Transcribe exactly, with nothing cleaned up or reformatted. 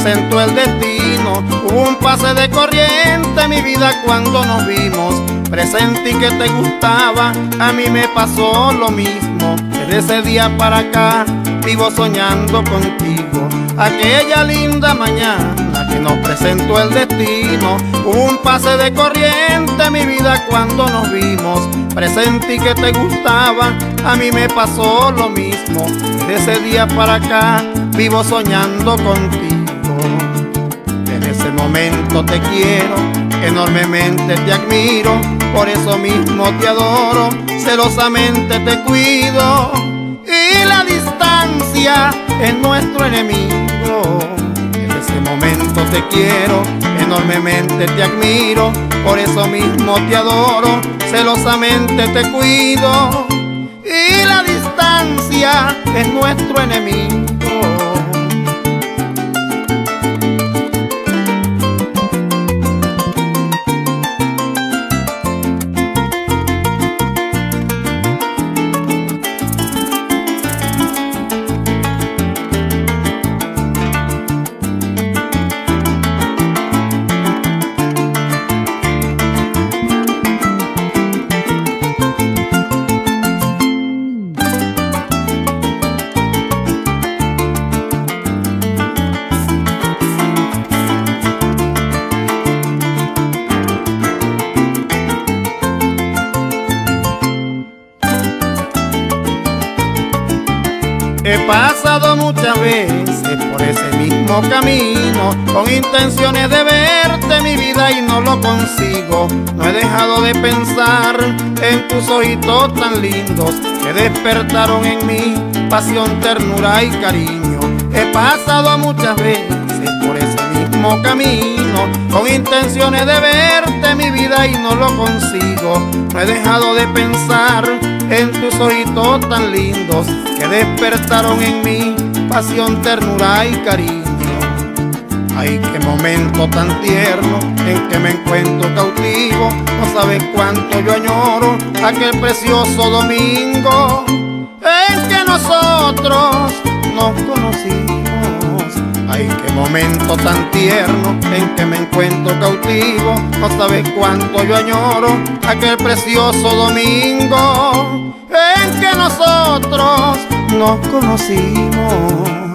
presentó el destino. Hubo un pase de corriente en mi vida cuando nos vimos. Presentí que te gustaba, a mí me pasó lo mismo. Desde ese día para acá vivo soñando contigo. Aquella linda mañana que nos presentó el destino. Hubo un pase de corriente en mi vida cuando nos vimos. Presentí que te gustaba, a mí me pasó lo mismo. Desde ese día para acá vivo soñando contigo. Desde ese momento te quiero, enormemente te admiro. Por eso mismo te adoro, celosamente te cuido. Y la distancia es nuestro enemigo. En ese momento te quiero, enormemente te admiro. Por eso mismo te adoro, celosamente te cuido. Y la distancia es nuestro enemigo. He pasado muchas veces por ese mismo camino, con intenciones de verte mi vida y no lo consigo. No he dejado de pensar en tus ojitos tan lindos que despertaron en mí pasión, ternura y cariño. He pasado muchas veces por ese mismo camino, con intenciones de verte mi vida y no lo consigo. No he dejado de pensar en tus ojitos tan lindos que despertaron en mí pasión, ternura y cariño. Ay, qué momento tan tierno en que me encuentro cautivo. No sabes cuánto yo añoro aquel precioso domingo en que nosotros nos conocimos. Ay, qué momento tan tierno en que me encuentro cautivo. No sabes cuánto yo añoro aquel precioso domingo en que nosotros nos conocimos.